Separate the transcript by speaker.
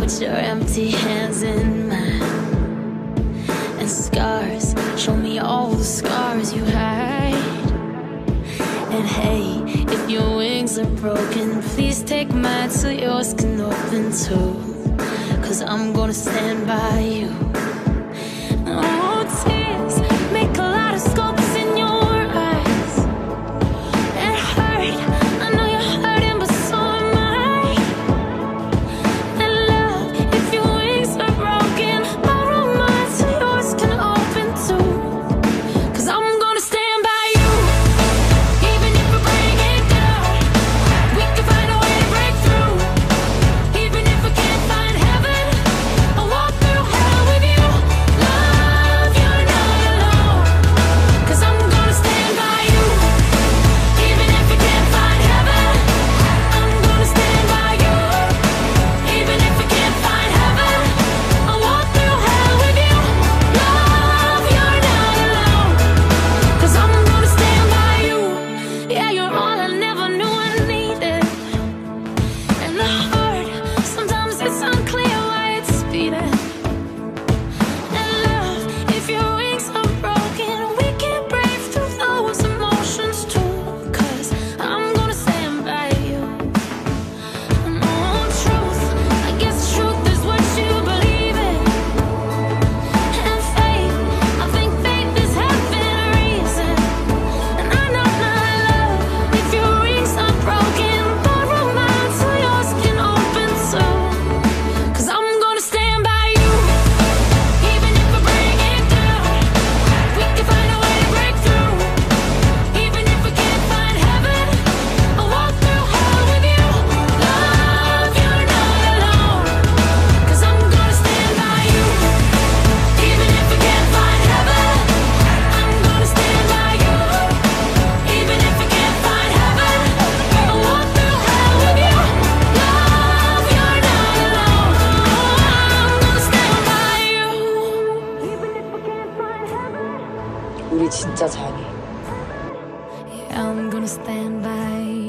Speaker 1: Put your empty hands in mine, and scars, show me all the scars you hide. And hey, if your wings are broken, please take mine so yours can open too. 'Cause I'm gonna stand by you. Oh, tears make a lot of scopes in your eyes. It hurt, I know you're hurting, but so am I. And love, if your wings are broken, borrow mine so yours can open too. 'Cause I'm gonna stand by you, even if we break it down. We can find a way to break through. Even if we can't find heaven, I'll walk through hell with you. Love, you're not alone. 'Cause I'm gonna stand by you. Even if we can't find heaven, I'm gonna stand by you. Even if we can't find heaven, I'll walk through hell with you. Love, you're not alone. 'Cause I'm gonna stand by you. Yeah, you're all I never knew I needed. And the heart, sometimes it's unclear why it's beating. And love, if your wings are broken, we can brave through those emotions too. 'Cause I'm gonna stand by you. No truth, I guess truth is what you believe in. And faith, I think faith is having a reason. And I know my love, if your wings are broken, borrow mine so yours can open too. 'Cause I'm gonna stand by you. Even if we break it down, we can find a way to break through. Even if we can't find heaven, I'll walk through hell with you. Love, you're not alone. 'Cause I'm gonna stand by you. Even if we can't find heaven, I'm gonna stand by you. Even if we can't find heaven, I'll walk through hell with you. Love, you're not alone. I'm gonna stand by you. Even if we can't find heaven,
Speaker 2: 우리 진짜 잘해.
Speaker 1: yeah, I'm gonna stand by you.